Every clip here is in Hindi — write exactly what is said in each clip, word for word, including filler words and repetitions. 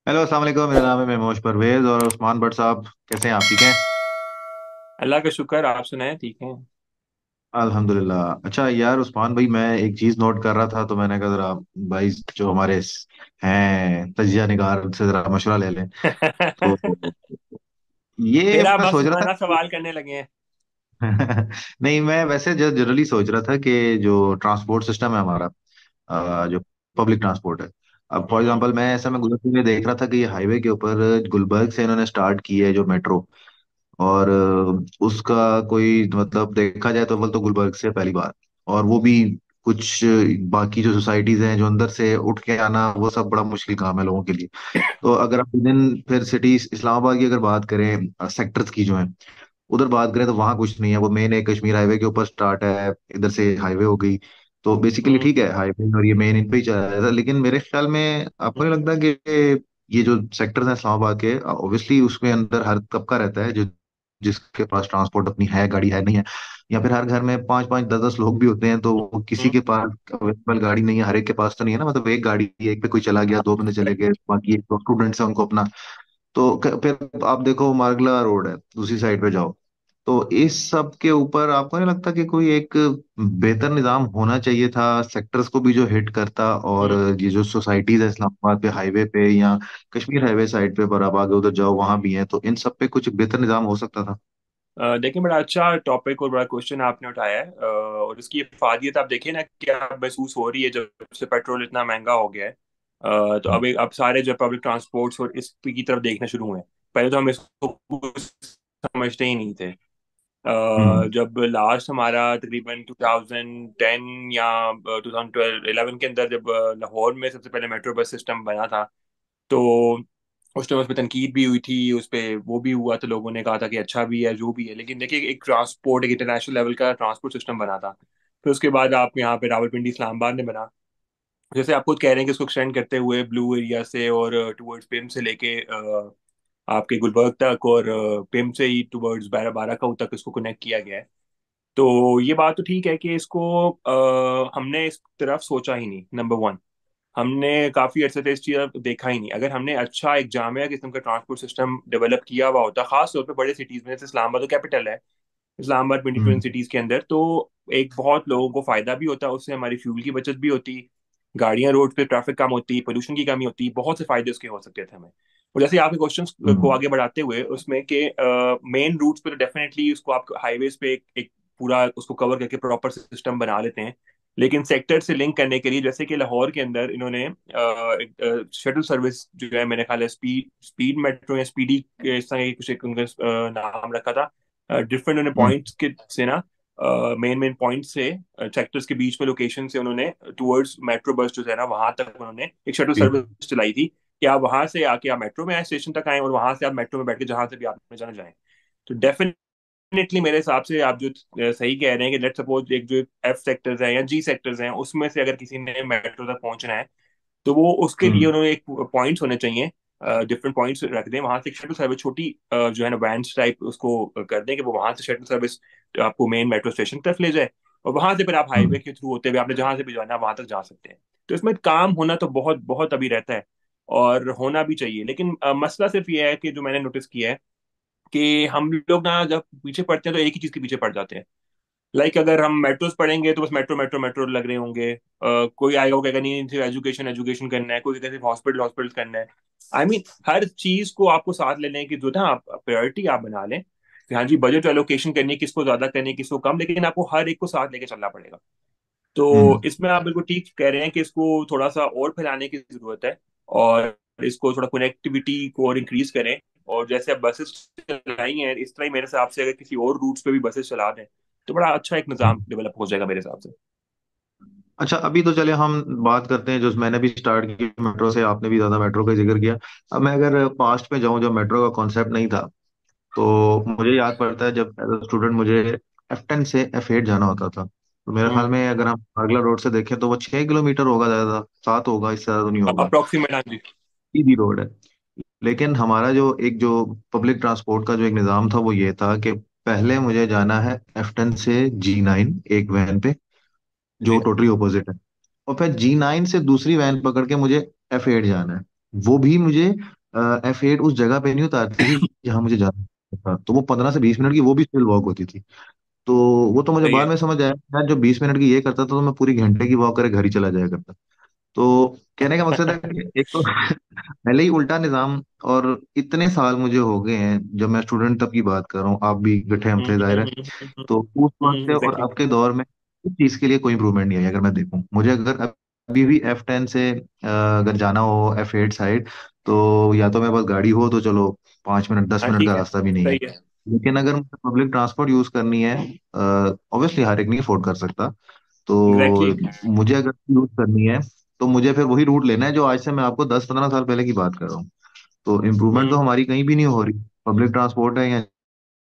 हेलो अस्सलाम वालेकुम। मेरा नाम है मेमोश परवेज और उस्मान भट्ट साहब कैसे हैं? आप ठीक हैं? अल्लाह का शुक्र। आप सुनाए, ठीक है। अल्हम्दुलिल्लाह। अच्छा यार उस्मान भाई, मैं एक चीज नोट कर रहा था तो मैंने कहा जरा भाई जो हमारे हैं तजिया निगार से जरा मशवरा ले लें। तो ये फिर आप मैं बस सोच रहा पुराना था। सवाल करने लगे हैं। नहीं, मैं वैसे जो जनरली सोच रहा था कि जो ट्रांसपोर्ट सिस्टम है हमारा, अ, जो पब्लिक ट्रांसपोर्ट है। अब फॉर हम्म। एग्जांपल मैं ऐसा मैं गुजरते हुए देख रहा था कि ये हाईवे के ऊपर गुलबर्ग से इन्होंने स्टार्ट की है जो मेट्रो। और अ, उसका कोई मतलब देखा जाए तो अव्वल तो गुलबर्ग से पहली बार, और वो भी कुछ बाकी जो सोसाइटीज हैं जो अंदर से उठ के आना वो सब बड़ा मुश्किल काम है लोगों के लिए। तो अगर आप विदिन फिर सिटी इस्लामाबाद की अगर बात करें, सेक्टर्स की जो है उधर बात करें तो वहाँ कुछ नहीं है। वो मेन है कश्मीर हाईवे के ऊपर स्टार्ट है, इधर से हाईवे हो गई। तो बेसिकली हम्म। ठीक है हाईवे और ये मेन इन पे ही चला जाता है, लेकिन मेरे ख्याल में आपको नहीं लगता कि ये जो सेक्टर्स हैं इस्लामाबाद के, ऑब्वियसली उसमें अंदर हर तबका रहता है जो जिसके पास ट्रांसपोर्ट अपनी है, गाड़ी है नहीं है, या फिर हर घर में पांच पांच दस दस लोग भी होते हैं तो वो किसी हम्म। के पास अवेलेबल गाड़ी नहीं है। हर एक के पास तो नहीं है ना, मतलब एक गाड़ी है, एक पे कोई चला गया, दो बंदे चले गए, बाकी एक दो स्टूडेंट्स हैं उनको अपना। तो क- फिर आप देखो मारगला रोड है, दूसरी साइड पे जाओ। तो इस सब के ऊपर आपको नहीं लगता कि कोई एक बेहतर निजाम होना चाहिए था, सेक्टर्स को भी जो हिट करता, और हम्म। ये जो सोसाइटीज है इस्लामाबाद पे हाईवे पे या कश्मीर हाईवे साइड पे, पर आप आगे उधर जाओ वहां भी हैं, तो इन सब पे कुछ बेहतर निजाम हो सकता था। अ, देखिए, बड़ा अच्छा टॉपिक और बड़ा क्वेश्चन आपने उठाया है। अ, और इसकी इफादियत आप देखिए ना, क्या महसूस हो रही है जब से पेट्रोल इतना महंगा हो गया है। अ, तो अब एक अब सारे जो पब्लिक ट्रांसपोर्ट्स और इस की तरफ देखना शुरू हुए हैं। पहले तो हम इसको कुछ समझते ही नहीं थे। अ, हम्म। जब लास्ट हमारा तकरीबन ट्वेंटी टेन या ट्वेंटी ट्वेल्व इलेवन के अंदर जब अ, लाहौर में सबसे पहले मेट्रो बस सिस्टम बना था, तो उस टाइम उस पर तनकीद भी हुई थी, उस पे वो भी हुआ, तो लोगों ने कहा था कि अच्छा भी है जो भी है, लेकिन देखिए एक ट्रांसपोर्ट, एक इंटरनेशनल लेवल का ट्रांसपोर्ट सिस्टम बना था। फिर उसके बाद आप यहाँ पे रावलपिंडी इस्लामाबाद में बना। जैसे आप खुद कह रहे हैं कि इसको एक्सटेंड करते हुए ब्लू एरिया से और टुवर्ड्स पिम से लेके अ, आपके गुलबर्ग तक, और पिम से ही टुवर्ड्स बारह बाराकाऊ तक इसको कनेक्ट किया गया है। तो ये बात तो ठीक है कि इसको अ, हमने इस तरफ सोचा ही नहीं, नंबर वन। हमने काफी अरसे से इस चीज देखा ही नहीं। अगर हमने अच्छा एक जामिया किस्म का ट्रांसपोर्ट सिस्टम डेवलप किया हुआ होता, खास तौर पे बड़े सिटीज में, जैसे इस्लामाबाद तो कैपिटल है, Islamabad twenty twenty hmm. Cities के अंदर, तो एक बहुत लोगों को फायदा भी होता, उससे हमारी फ्यूल की बचत भी होती, गाड़ियां रोड पे, ट्रैफिक कम होती, पोल्यूशन की कमी होती, बहुत से फायदे उसके हो सकते थे हमें। और जैसे आपके क्वेश्चन को हम्म। आगे बढ़ाते हुए उसमें कि मेन रूट्स पे तो डेफिनेटली उसको आप हाईवेज पे एक, एक पूरा उसको कवर करके प्रॉपर सिस्टम बना लेते हैं। लेकिन सेक्टर से लिंक करने के लिए, जैसे कि लाहौर के अंदर इन्होंने शटल सर्विस जो है, मेरे ख्याल है स्पीड स्पीड मेट्रो या स्पीडी, इस तरह की कुछ एक उनका अ, नाम रखा था। डिफरेंट उन्होंने हम्म। पॉइंट्स के से ना, मेन मेन पॉइंट से, सेक्टर्स के बीच में लोकेशन से उन्होंने टुवर्ड्स मेट्रो बस जो है ना, वहां तक उन्होंने एक शटल जी। सर्विस चलाई थी कि आप वहां से आके आप मेट्रो में आए, स्टेशन तक आए, और वहां से आप मेट्रो में बैठ के जहां से भी आपने जाना जाए। तो डेफिनेटली मेरे हिसाब से आप जो अ, सही कह रहे हैं कि लेट सपोज एक जो एफ सेक्टर्स हैं या जी सेक्टर्स हैं, उसमें से अगर किसी ने मेट्रो तक पहुंचना है, तो वो उसके लिए हम्म। उन्होंने एक पॉइंट्स होने चाहिए, डिफरेंट पॉइंट्स रख दें, वहां से एक शटल सर्विस छोटी अ, जो है ना वैन टाइप उसको कर दें कि वो वहां से शटल सर्विस आपको मेन मेट्रो स्टेशन तक ले जाए, और वहां से फिर आप हाईवे हम्म। के थ्रू होते हुए आपने जहां से भी जाना है वहां तक जा सकते हैं। तो इसमें काम होना तो बहुत बहुत अभी रहता है, और होना भी चाहिए। लेकिन अ, मसला सिर्फ ये है कि जो मैंने नोटिस किया है कि हम लोग ना जब पीछे पड़ते हैं तो एक ही चीज के पीछे पड़ जाते हैं। लाइक अगर हम मेट्रोज पढ़ेंगे तो बस मेट्रो मेट्रो मेट्रो लग रहे होंगे। अ, कोई आएगा वो कहेगा नहीं, सिर्फ एजुकेशन एजुकेशन करना है, कोई कहेगा सिर्फ हॉस्पिटल हॉस्पिटल करना है। आई I मीन mean, हर चीज को आपको साथ लेने की जो था, आप प्रायोरिटी आप बना लें कि हाँ जी, बजट एलोकेशन करनी है, किसको ज्यादा करनी है किसको कम, लेकिन आपको हर एक को साथ लेके चलना पड़ेगा। तो हम्म। इसमें आप बिल्कुल ठीक कह रहे हैं कि इसको थोड़ा सा और फैलाने की जरूरत है, और इसको थोड़ा कनेक्टिविटी को और इंक्रीज करें। और जैसे अब बसेस चलाई हैं, इस तरह ही मेरे हिसाब से अगर किसी और रूट्स पे भी बसेस चला दें, तो बड़ा अच्छा एक निज़ाम हम्म। डेवलप हो जाएगा मेरे हिसाब से। अच्छा, अभी तो चले हम बात करते हैं जो मैंने भी स्टार्ट की मेट्रो से, आपने भी ज्यादा मेट्रो का जिक्र किया। अब मैं अगर पास्ट में जाऊं, जब मेट्रो का कॉन्सेप्ट नहीं था, तो मुझे याद पड़ता है जब एज अ स्टूडेंट मुझे एफ टेन से एफ एट जाना होता था। तो मेरे ख्याल हम्म। में अगर हम आगला रोड से देखें तो वो छह किलोमीटर होगा, ज्यादा सात होगा, इससे ज्यादा तो नहीं होगा। अप्रोक्सीमेट, हाँ जी। सीधी रोड है। लेकिन हमारा जो एक जो पब्लिक ट्रांसपोर्ट का जो एक निज़ाम था वो ये था कि पहले मुझे जाना है एफ टेन से जी नाइन एक वैन पे, जो जी। टोटली ऑपोजिट है, और फिर जी नाइन से दूसरी वैन पकड़ के मुझे एफ एट जाना है। वो भी मुझे एफ एट उस जगह पे नहीं उतारती थी जहाँ मुझे जाना था, तो वो पंद्रह से बीस मिनट की वो भी स्टिल वॉक होती थी। तो वो तो मुझे सही बाद है। में समझ आया यार, जो बीस मिनट की ये करता था तो मैं पूरी घंटे की वॉक करे घर ही चला जाया करता। तो कहने का मकसद है कि एक तो पहले ही उल्टा निजाम। और इतने साल मुझे हो गए हैं, जब मैं स्टूडेंट तब की बात कर रहा हूँ, आप भी इकट्ठे हम थे जाहिर है। तो उस वक्त से और एग्जैक्टली। अब के दौर में इस चीज के लिए कोई इंप्रूवमेंट नहीं आई। अगर मैं देखूं, मुझे अगर अभी भी एफ टेन से अ, अगर जाना हो एफ एट साइड, तो या तो मेरे पास गाड़ी हो तो चलो, पाँच मिनट दस हाँ मिनट का ठीक है, रास्ता भी नहीं है। सही है। लेकिन अगर मुझे पब्लिक ट्रांसपोर्ट यूज करनी है, ऑब्वियसली हर एक नहीं अफोर्ड कर सकता, तो एग्जैक्टली। मुझे अगर यूज करनी है तो मुझे फिर वही रूट लेना है जो आज से मैं आपको दस पंद्रह साल पहले की बात कर रहा हूँ। तो इम्प्रूवमेंट तो हमारी कहीं भी नहीं हो रही। पब्लिक ट्रांसपोर्ट है या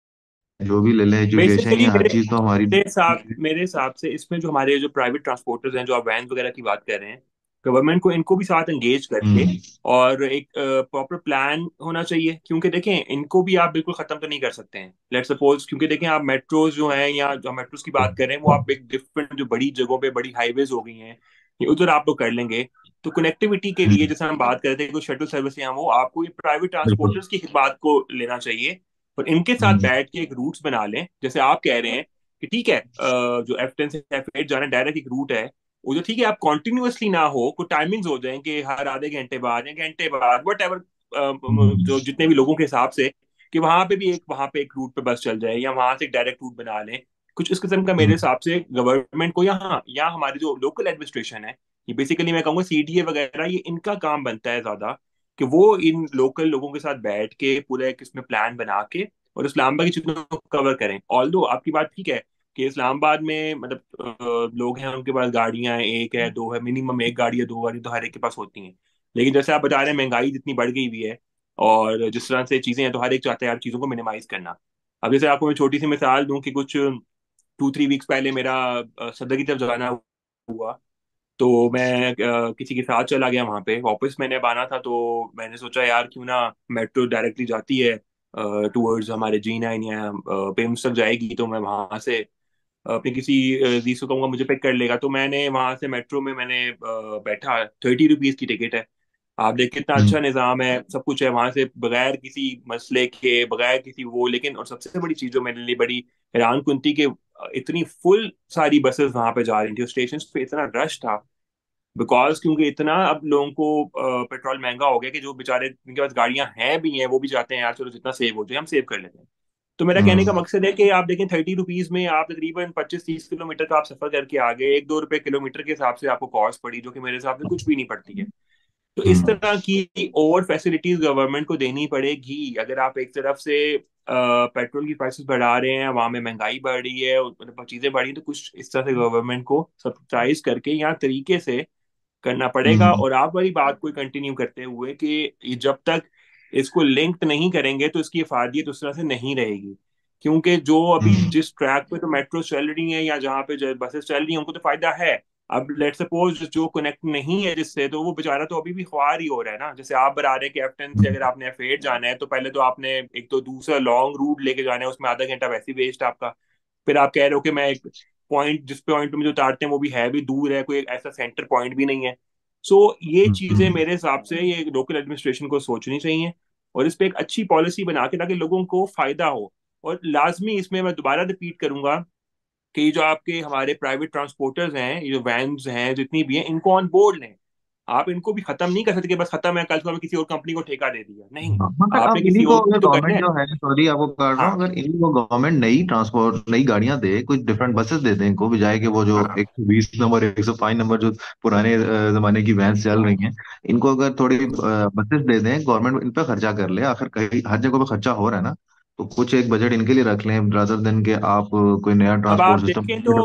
जो भी ले लें, एजुकेशन बेसिकली या हर मेरे चीज तो हमारी। मेरे हिसाब मेरे हिसाब से इसमें जो हमारे जो प्राइवेट ट्रांसपोर्टर्स हैं, जो आप वैन वगैरह की बात कर रहे हैं, गवर्नमेंट को इनको भी साथ एंगेज करके हम्म। और एक प्रॉपर प्लान होना चाहिए। क्योंकि देखें, इनको भी आप बिल्कुल खत्म तो नहीं कर सकते हैं, लेट्स सपोज। क्योंकि देखें, आप मेट्रोज जो हैं या जो मेट्रोज की बात कर रहे हैं, वो आप एक डिफरेंट जो बड़ी जगहों पे बड़ी हाईवेज हो गई हैं, ये उधर आप लोग कर लेंगे। तो कनेक्टिविटी के लिए हम्म, जैसे हम बात कर रहे थे, कुछ शटल सर्विस हैं, वो आपको ये प्राइवेट बिल्कुल। ट्रांसपोर्टर्स की बात को लेना चाहिए। और इनके साथ हम्म। बैठ के एक रूट्स बना लें, जैसे आप कह रहे हैं कि ठीक है, अ, जो एफ टेन से एफ एट जाना डायरेक्ट एक रूट है, वो जो ठीक है, आप कॉन्टिन्यूअसली ना हो, कुछ टाइमिंग्स हो जाए कि हर आधे घंटे बाद या घंटे बाद, वट एवर, हम्म। जो जितने भी लोगों के हिसाब से, कि वहां पे भी एक वहां पे एक रूट पे बस चल जाए, या वहां से एक डायरेक्ट रूट बना लें। कुछ इस किस्म का मेरे हम्म। हिसाब से गवर्नमेंट को, यहाँ या हमारी जो लोकल एडमिनिस्ट्रेशन है, ये बेसिकली मैं कहूँगा सी डी ए वगैरह, ये इनका काम बनता है ज्यादा, कि वो इन लोकल लोगों के साथ बैठ के पूरा एक इसमें प्लान बना के और इस्लामाबाद की चीजों को कवर करें। ऑल दो आपकी बात ठीक है कि इस्लामाबाद में मतलब अ, लोग हैं, उनके पास गाड़ियां हैं, एक है दो है, मिनिमम एक गाड़ी या दो गाड़ी तो हर एक के पास होती हैं। लेकिन जैसे आप बता रहे हैं, महंगाई जितनी बढ़ गई हुई है और जिस तरह से चीजें हैं, तो हर एक चाहता है यार चीजों को मिनिमाइज करना। अब जैसे आपको मैं छोटी सी मिसाल दूं कि कुछ टू थ्री वीक्स पहले मेरा अ, सदर की तरफ जाना हुआ, तो मैं अ, किसी के साथ चला गया वहां पे। वापस मैंने अब आना था, तो मैंने सोचा यार क्यों ना मेट्रो डायरेक्टली जाती है टूवर्ड्स हमारे जी नाइन या पेम्स तक जाएगी, तो मैं वहां से अपने किसी अजीज को कहूंगा मुझे पिक कर लेगा। तो मैंने वहां से मेट्रो में मैंने अ, बैठा, थर्टी रुपीज की टिकट है। आप देख कितना हम्म। अच्छा निज़ाम है, सब कुछ है वहां से, बगैर किसी मसले के, बगैर किसी वो। लेकिन और सबसे बड़ी चीज जो मेरे लिए बड़ी हैरान कुन थी कि अ, इतनी फुल सारी बसेस वहां पे जा रही थी, स्टेशन पे इतना रश था। बिकॉज क्योंकि इतना अब लोगों को अ, पेट्रोल महंगा हो गया कि जो बेचारे जिनके पास गाड़ियां हैं भी हैं, वो भी चाहते हैं यार चलो जितना सेव हो जाए हम सेव कर लेते हैं। तो मेरा कहने का हम्म। मकसद है कि आप देखें, थर्टी रुपीज में आप तकरीबन पच्चीस तीस किलोमीटर का आप सफर करके आ गए, एक दो रुपए किलोमीटर के हिसाब से आपको कॉस्ट पड़ी, जो कि मेरे हिसाब से कुछ भी नहीं पड़ती है। तो इस हम्म। तरह की और फैसिलिटीज गवर्नमेंट को देनी पड़ेगी। अगर आप एक तरफ से पेट्रोल की प्राइसेस बढ़ा रहे हैं, वहां में महंगाई बढ़ रही है, मतलब चीजें बढ़ रही हैं, तो कुछ इस तरह से गवर्नमेंट को सब्सिडाइज करके या तरीके से करना पड़ेगा। हम्म। और आप वाली बात को कंटिन्यू करते हुए कि ये जब तक इसको लिंक्ड नहीं करेंगे, तो इसकी अफादियत उस तरह से नहीं रहेगी। क्योंकि जो अभी हम्म। जिस ट्रैक पे तो मेट्रो चल रही हैं या जहाँ पे बसेस चल रही हैं, उनको तो फायदा है। अब लेट सपोज जो कनेक्ट नहीं है जिससे, तो वो बेचारा तो अभी भी ख्वार ही हो रहा है ना। जैसे आप बता रहे हैं कि एफ टेन से अगर आपने एफ एट जाना है, तो पहले तो आपने एक तो दूसरा लॉन्ग रूट लेके जाना है, उसमें आधा घंटा वैसे ही वेस्ट आपका। फिर आप कह रहे हो कि मैं एक पॉइंट, जिस पॉइंट पे मुझे उतारते हैं वो भी है भी दूर है, कोई ऐसा सेंटर पॉइंट भी नहीं है। सो ये चीजें हम्म। मेरे हिसाब से ये लोकल एडमिनिस्ट्रेशन को सोचनी चाहिए, और इस पे एक अच्छी पॉलिसी बना के, ताकि लोगों को फायदा हो। और लाजमी इसमें मैं दोबारा रिपीट करूंगा कि ये जो आपके हमारे प्राइवेट ट्रांसपोर्टर्स हैं, ये जो वैन्स हैं जितनी भी हैं, इनको ऑन बोर्ड लें। आप इनको भी खत्म नहीं कर सकते कि बस खत्म है, कल को हमें किसी और कंपनी को ठेका दे दिया, नहीं। हाँ, मतलब आपने अब इन्हीं किसी को और को अगर भी तो करना गवर्नमेंट है। जो है, सॉरी आपको काट रहा हूँ, हाँ अगर इन्हीं को गवर्नमेंट नई ट्रांसपोर्ट नई गाड़ियां दे, कुछ डिफरेंट बसेस दे दे इनको, बजाय कि वो जो हाँ। एक सौ बीस नंबर एक सौ पाँच नंबर जो पुराने अ, जमाने की वैन चल रही हैं, इनको अगर थोड़ी बसेस दे दें, गवर्नमेंट इन पे खर्चा कर ले, आखिर कहीं हर जगह पे खर्चा हो रहा है ना। तो कुछ एक बजट इनके लिए रख लें, रादर देन के आप अ, कोई नया अब आप ट्रांसपोर्ट सिस्टम। देखें तो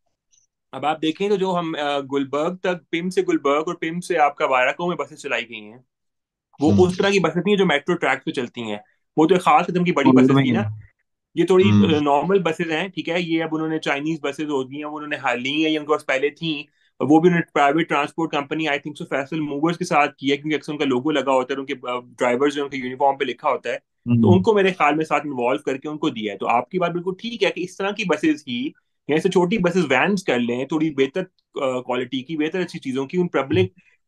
अब आप देखें तो जो हम अ, गुलबर्ग तक, पिम से गुलबर्ग और पिम से आपका वाराको में बसें चलाई गई हैं, वो हम्म, उस तरह की बसें नहीं है जो मेट्रो ट्रैक पे चलती हैं। वो तो एक खास किस्म की बड़ी टूर बसेस में थी ही है। ना। ये थोड़ी हम्म। नॉर्मल बसेज हैं, ठीक है। ये अब उन्होंने चाइनीज बसेज होती हैं, वो उन्होंने हाल ली हैं, ये उनके पास पहले थी। और वो भी उन्होंने private transport company, I think so Faisal Movers के साथ किया, क्योंकि अक्सर उनका लोगो लगा होता है, उनके ड्राइवर्स जो उनके यूनिफॉर्म पे लिखा होता है। तो हम्म। उनको मेरे ख्याल में साथ इन्वॉल्व करके उनको दिया है। तो आपकी बात बिल्कुल ठीक है कि इस तरह की बसेज ही, यहाँ से छोटी बसेज वैन्स कर लें, थोड़ी बेहतर क्वालिटी की, बेहतर अच्छी चीजों की, उन पब्लिक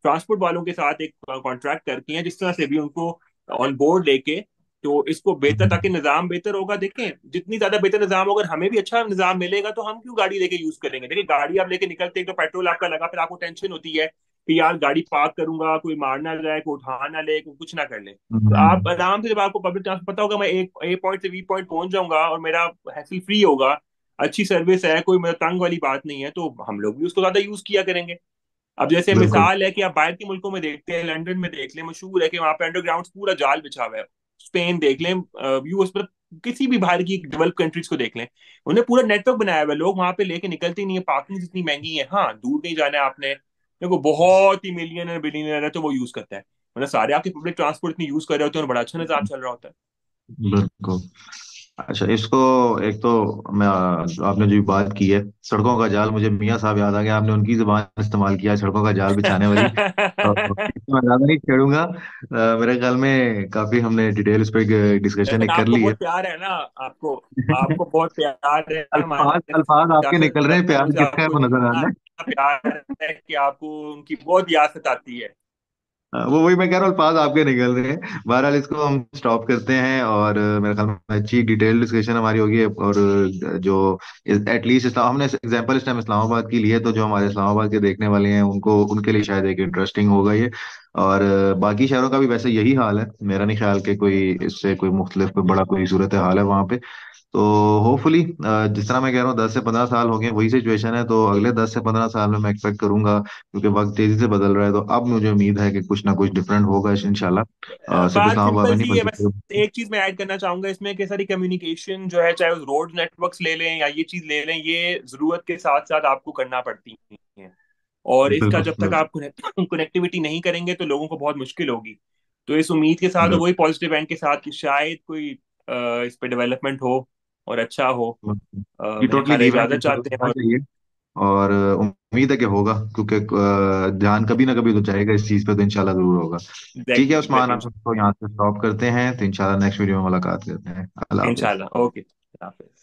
ट्रांसपोर्ट वालों के साथ एक कॉन्ट्रैक्ट करती हैं, जिस तरह से भी उनको ऑन बोर्ड लेके, तो इसको बेहतर, ताकि हम्म, निज़ाम बेहतर होगा। देखें, जितनी ज्यादा बेहतर निज़ाम होगा, अगर हमें भी अच्छा निज़ाम मिलेगा तो हम क्यों गाड़ी लेके यूज करेंगे। देखिए, गाड़ी आप लेके निकलते हैं तो पेट्रोल आपका लगा, फिर आपको टेंशन होती है कि यार गाड़ी पार्क करूंगा, कोई मार ना जाए, कोई उठा ना ले, कोई कुछ ना कर ले। तो आप हम्म, आराम से, जब आपको पब्लिक ट्रांसपोर्ट पता होगा, मैं एक ए पॉइंट से बी पॉइंट पहुंच जाऊंगा और मेरा हैसल फ्री होगा, अच्छी सर्विस है, कोई मतलब तंग वाली बात नहीं है, तो हम लोग भी उसको ज्यादा यूज किया करेंगे। अब जैसे बिल्कुल। मिसाल है कि आप बाहर के मुल्कों में देखते हैं, लंदन में देख लें, मशहूर है कि वहां पे अंडरग्राउंड पूरा जाल बिछा हुआ है। स्पेन देख लें, यूएस पर, किसी भी बाहर की डेवलप कंट्रीज को देख लें, उन्हें पूरा नेटवर्क बनाया हुआ है, लोग वहां पे लेके निकलते ही नहीं है, पार्किंग इतनी महंगी है। हाँ, दूर कहीं जाना है आपने, देखो बहुत ही मिलियनर बिलियनर है तो वो यूज करता है, मतलब सारे आपके पब्लिक ट्रांसपोर्ट इतनी यूज कर रहे होते हैं और बड़ा अच्छा निजाम चल रहा होता है। बिल्कुल। अच्छा, इसको एक तो मैं, आपने जो बात की है सड़कों का जाल, मुझे मियाँ साहब याद आ गया, आपने उनकी जुबान इस्तेमाल किया सड़कों का जाल बिछाने वाली। तो इसमें मैं ज्यादा नहीं छेड़ूंगा। अ, मेरे ख्याल में काफी हमने डिटेल इस पे डिस्कशन एक कर आपको ली है। बहुत प्यार है ना, आपको आपको बहुत प्यार है अल्फाज हमारे अल्फाज आपके निकल रहे हैं, सियासतदानों प्यार से, किसका है आपको वो नजर आ इतना रहा है। प्यार है कि आपको उनकी बहुत याद सताती है। हाँ, वो वही मैं कह रहा हूँ, अल्फाज आपके निकल रहे हैं। बहरहाल इसको हम स्टॉप करते हैं, और अ, मेरे ख्याल में अच्छी डिटेल डिस्कशन हमारी होगी। और अ, जो एटलीस्ट इस्लाम, हमने एग्जांपल इस टाइम इस्लामाबाद की लिए, तो जो हमारे इस्लामाबाद के देखने वाले हैं उनको, उनके लिए शायद एक इंटरेस्टिंग होगा ये। और अ, बाकी शहरों का भी वैसे यही हाल है, मेरा नहीं ख्याल कि कोई इससे कोई मुख्तलिफ कोई बड़ा कोई सूरत हाल है वहाँ पे। तो होपफुली, जिस तरह मैं कह रहा हूँ, दस से पंद्रह साल हो गए वही सिचुएशन है, तो अगले दस से पंद्रह साल में मैं एक्सपेक्ट करूंगा, क्योंकि वक्त तेजी से बदल रहा है, तो अब मुझे उम्मीद है कि कुछ ना कुछ डिफरेंट होगा इंशाल्लाह। सिर्फ बात इस्लामाबाद में सिंपल नहीं सी है बस। बल्कि। एक चीज मैं ऐड करना चाहूंगा इसमें कि सारी कम्युनिकेशन जो है, चाहे उस रोड नेटवर्क्स ले लें या ये चीज ले लें, ये जरूरत के साथ साथ आपको करना पड़ती है। और इसका बिल्कुल जब तक बिल्कुल। आप कनेक्टिविटी नहीं करेंगे तो लोगों को बहुत मुश्किल होगी। तो इस उम्मीद के साथ और बिल्कुल वही पॉजिटिव एंड के साथ कि शायद कोई अ, इस पे डेवलपमेंट हो और अच्छा हो। अ, ये मेरे टोटली ख्याल है गिवन इजाजत चाहते हैं होना और चाहिए। और अ, उम्मीद है कि होगा, क्योंकि अ, ध्यान कभी ना कभी तो जाएगा इस चीज पे, तो इंशाल्लाह जरूर होगा। ठीक है एग्जैक्टली उस्मान, एग्जैक्टली। हम इसको यहाँ से स्टॉप करते हैं, तो इंशाल्लाह नेक्स्ट वीडियो में मुलाकात करते हैं। अल्लाह हाफिज। इंशाल्लाह, ओके।